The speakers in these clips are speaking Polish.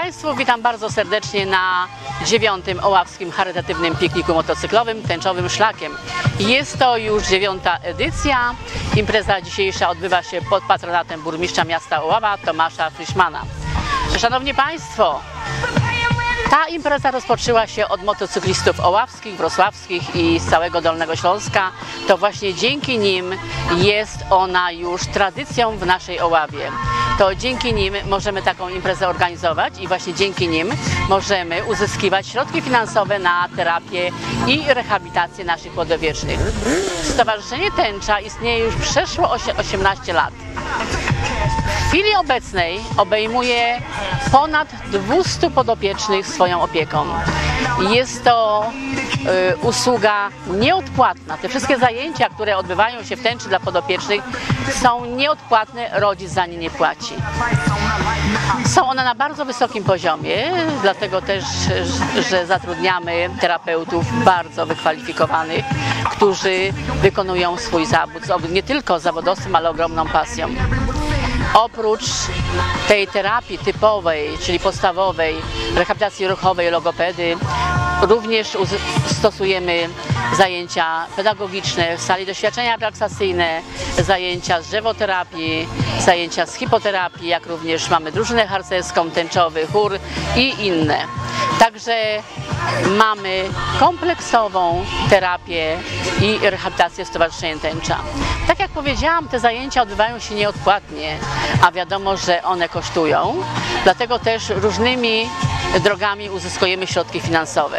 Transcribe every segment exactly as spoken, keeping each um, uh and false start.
Państwu, witam bardzo serdecznie na dziewiątym Oławskim Charytatywnym Pikniku Motocyklowym Tęczowym Szlakiem. Jest to już dziewiąta edycja. Impreza dzisiejsza odbywa się pod patronatem burmistrza miasta Oława Tomasza Friszmana. Szanowni Państwo, ta impreza rozpoczęła się od motocyklistów oławskich, wrocławskich i z całego Dolnego Śląska. To właśnie dzięki nim jest ona już tradycją w naszej Oławie. To dzięki nim możemy taką imprezę organizować i właśnie dzięki nim możemy uzyskiwać środki finansowe na terapię i rehabilitację naszych podopiecznych. Stowarzyszenie Tęcza istnieje już przeszło osiemnaście lat. W chwili obecnej obejmuje ponad dwieście podopiecznych swoją opieką. Jest to y, usługa nieodpłatna. Te wszystkie zajęcia, które odbywają się w Tęczy dla podopiecznych, są nieodpłatne, rodzic za nie nie płaci. Są one na bardzo wysokim poziomie, dlatego też, że zatrudniamy terapeutów bardzo wykwalifikowanych, którzy wykonują swój zawód nie tylko zawodowcem, ale ogromną pasją. Oprócz tej terapii typowej, czyli podstawowej, rehabilitacji ruchowej, logopedy, również stosujemy zajęcia pedagogiczne, sali doświadczenia relaksacyjne, zajęcia z drzewoterapii, zajęcia z hipoterapii, jak również mamy drużynę harcerską, tęczowy chór i inne. Także mamy kompleksową terapię i rehabilitację w Stowarzyszeniu Tęcza. Tak jak powiedziałam, te zajęcia odbywają się nieodpłatnie, a wiadomo, że one kosztują, dlatego też różnymi drogami uzyskujemy środki finansowe.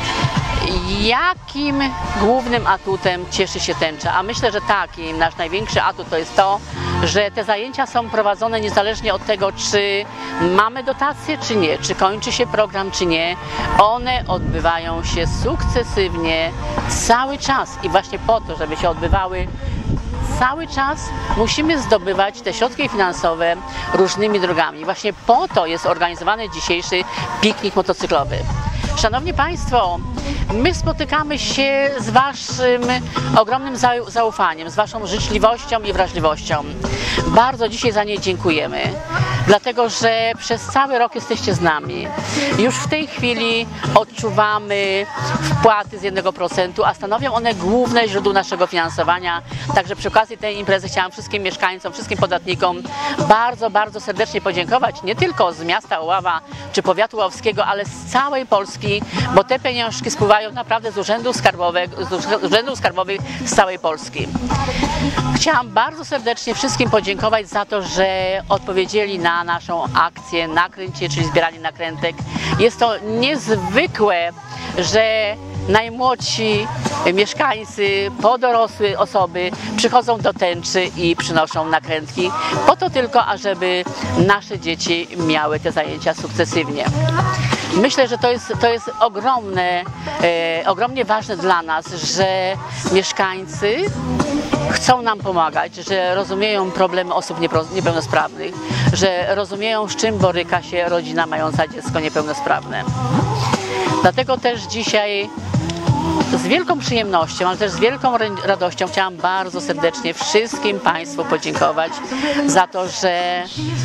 Jakim głównym atutem cieszy się Tęcza? A myślę, że taki nasz największy atut to jest to, że te zajęcia są prowadzone niezależnie od tego, czy mamy dotacje, czy nie, czy kończy się program, czy nie. One odbywają się sukcesywnie cały czas i właśnie po to, żeby się odbywały cały czas, musimy zdobywać te środki finansowe różnymi drogami. Właśnie po to jest organizowany dzisiejszy piknik motocyklowy. Szanowni Państwo, my spotykamy się z Waszym ogromnym zaufaniem, z Waszą życzliwością i wrażliwością. Bardzo dzisiaj za nie dziękujemy, dlatego że przez cały rok jesteście z nami. Już w tej chwili odczuwamy wpłaty z jednego procenta, a stanowią one główne źródło naszego finansowania. Także przy okazji tej imprezy chciałam wszystkim mieszkańcom, wszystkim podatnikom bardzo, bardzo serdecznie podziękować, nie tylko z miasta Oława czy powiatu ławskiego, ale z całej Polski, bo te pieniążki spływają naprawdę z urzędów skarbowych, z urzędów skarbowych z całej Polski. Chciałam bardzo serdecznie wszystkim podziękować za to, że odpowiedzieli na naszą akcję Nakręcie, czyli zbieranie nakrętek. Jest to niezwykłe, że najmłodsi mieszkańcy, po dorosłe osoby przychodzą do Tęczy i przynoszą nakrętki po to tylko, ażeby nasze dzieci miały te zajęcia sukcesywnie. Myślę, że to jest, to jest ogromne, e, ogromnie ważne dla nas, że mieszkańcy chcą nam pomagać, że rozumieją problemy osób niepełnosprawnych, że rozumieją, z czym boryka się rodzina mająca dziecko niepełnosprawne. Dlatego też dzisiaj z wielką przyjemnością, ale też z wielką radością chciałam bardzo serdecznie wszystkim Państwu podziękować za to, że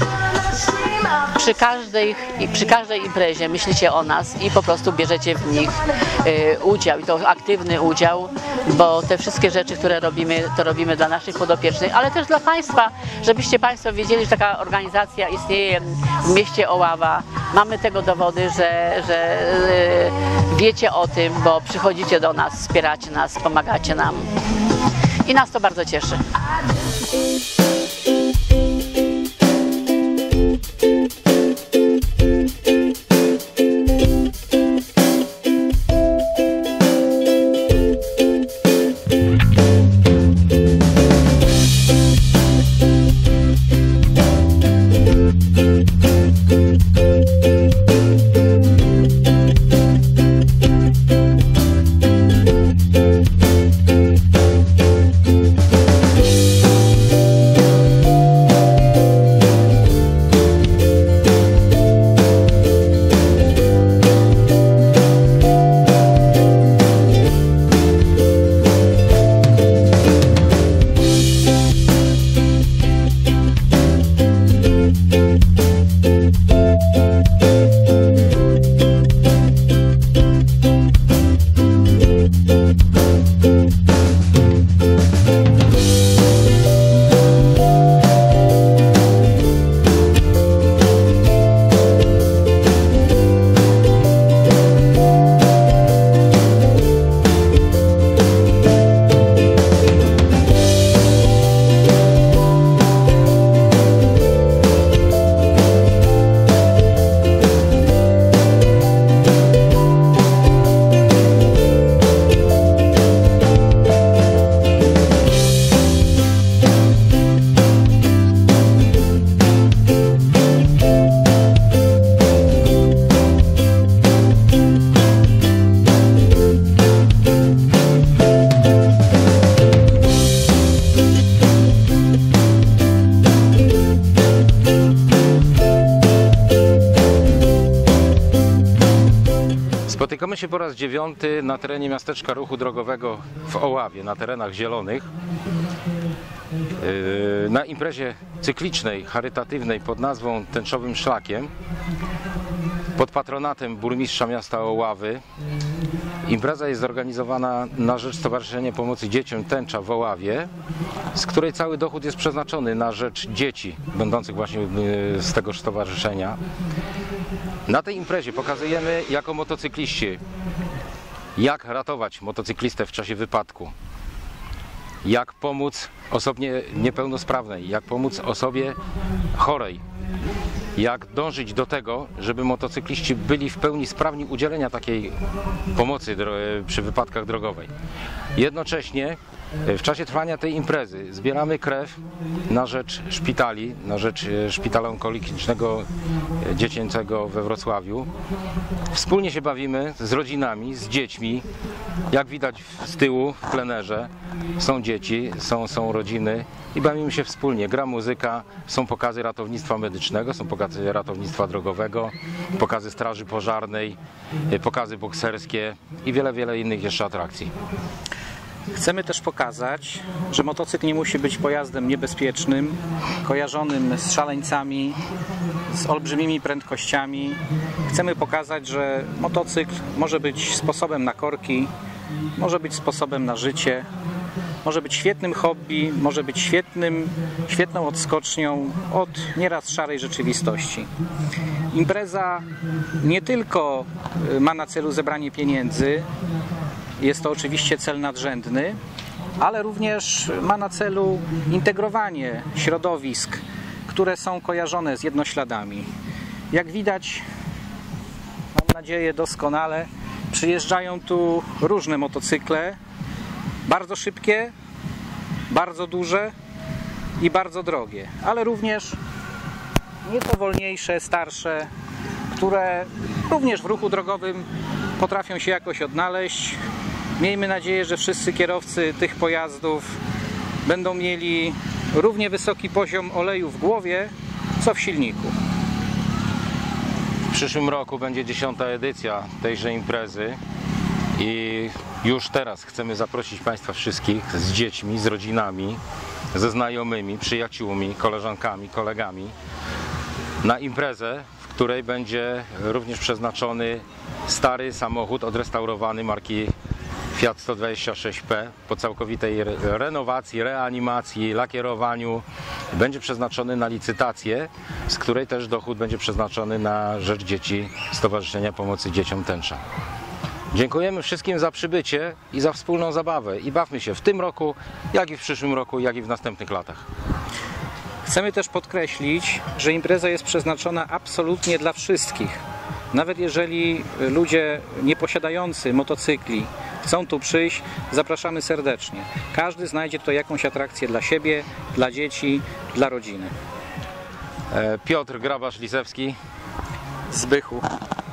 przy każdej, przy każdej imprezie myślicie o nas i po prostu bierzecie w nich y, udział. I to aktywny udział, bo te wszystkie rzeczy, które robimy, to robimy dla naszych podopiecznych, ale też dla Państwa, żebyście Państwo wiedzieli, że taka organizacja istnieje w mieście Oława. Mamy tego dowody, że, że y, wiecie o tym, bo przychodzicie do nas, wspieracie nas, pomagacie nam i nas to bardzo cieszy. Spotykamy się po raz dziewiąty na terenie miasteczka ruchu drogowego w Oławie, na terenach zielonych, na imprezie cyklicznej, charytatywnej pod nazwą Tęczowym Szlakiem, pod patronatem burmistrza miasta Oławy. Impreza jest zorganizowana na rzecz Stowarzyszenia Pomocy Dzieciom Tęcza w Oławie, z której cały dochód jest przeznaczony na rzecz dzieci będących właśnie z tegoż stowarzyszenia. Na tej imprezie pokazujemy jako motocykliści, jak ratować motocyklistę w czasie wypadku, jak pomóc osobie niepełnosprawnej, jak pomóc osobie chorej, jak dążyć do tego, żeby motocykliści byli w pełni sprawni udzielenia takiej pomocy przy wypadkach drogowej. Jednocześnie w czasie trwania tej imprezy zbieramy krew na rzecz szpitali, na rzecz Szpitala Onkologicznego Dziecięcego we Wrocławiu. Wspólnie się bawimy z rodzinami, z dziećmi. Jak widać z tyłu w plenerze są dzieci, są, są rodziny i bawimy się wspólnie. Gra muzyka, są pokazy ratownictwa medycznego, są pokazy ratownictwa drogowego, pokazy straży pożarnej, pokazy bokserskie i wiele, wiele innych jeszcze atrakcji. Chcemy też pokazać, że motocykl nie musi być pojazdem niebezpiecznym, kojarzonym z szaleńcami, z olbrzymimi prędkościami. Chcemy pokazać, że motocykl może być sposobem na korki, może być sposobem na życie, może być świetnym hobby, może być świetnym, świetną odskocznią od nieraz szarej rzeczywistości. Impreza nie tylko ma na celu zebranie pieniędzy, jest to oczywiście cel nadrzędny, ale również ma na celu integrowanie środowisk, które są kojarzone z jednośladami. Jak widać, mam nadzieję doskonale, przyjeżdżają tu różne motocykle, bardzo szybkie, bardzo duże i bardzo drogie, ale również nieco wolniejsze, starsze, które również w ruchu drogowym potrafią się jakoś odnaleźć. Miejmy nadzieję, że wszyscy kierowcy tych pojazdów będą mieli równie wysoki poziom oleju w głowie, co w silniku. W przyszłym roku będzie dziesiąta edycja tejże imprezy i już teraz chcemy zaprosić Państwa wszystkich z dziećmi, z rodzinami, ze znajomymi, przyjaciółmi, koleżankami, kolegami na imprezę, w której będzie również przeznaczony stary samochód odrestaurowany marki Fiat sto dwadzieścia sześć P po całkowitej renowacji, reanimacji, lakierowaniu. Będzie przeznaczony na licytację, z której też dochód będzie przeznaczony na rzecz dzieci Stowarzyszenia Pomocy Dzieciom Tęcza. Dziękujemy wszystkim za przybycie i za wspólną zabawę i bawmy się w tym roku, jak i w przyszłym roku, jak i w następnych latach. Chcemy też podkreślić, że impreza jest przeznaczona absolutnie dla wszystkich. Nawet jeżeli ludzie nieposiadający motocykli chcą tu przyjść, zapraszamy serdecznie. Każdy znajdzie tutaj jakąś atrakcję dla siebie, dla dzieci, dla rodziny. Piotr Grabarz-Lisewski, Zbychu.